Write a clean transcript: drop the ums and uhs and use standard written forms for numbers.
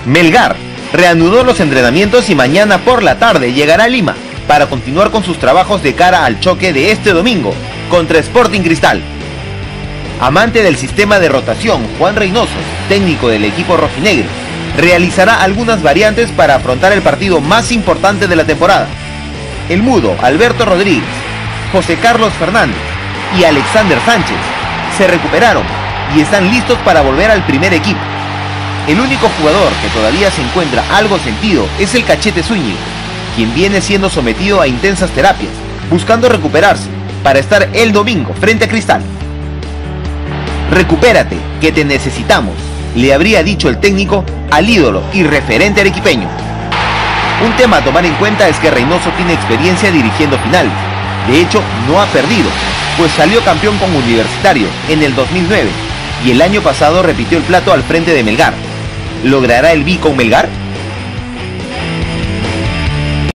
Melgar reanudó los entrenamientos y mañana por la tarde llegará a Lima para continuar con sus trabajos de cara al choque de este domingo contra Sporting Cristal. Amante del sistema de rotación, Juan Reynoso, técnico del equipo rojinegro, realizará algunas variantes para afrontar el partido más importante de la temporada. El mudo Alberto Rodríguez, José Carlos Fernández y Alexander Sánchez se recuperaron y están listos para volver al primer equipo. El único jugador que todavía se encuentra algo sentido es el Cachete Zúñiga, quien viene siendo sometido a intensas terapias, buscando recuperarse para estar el domingo frente a Cristal. Recupérate, que te necesitamos, le habría dicho el técnico al ídolo y referente arequipeño. Un tema a tomar en cuenta es que Reynoso tiene experiencia dirigiendo finales. De hecho, no ha perdido, pues salió campeón con Universitario en el 2009 y el año pasado repitió el plato al frente de Melgar. ¿Logrará el B con Melgar?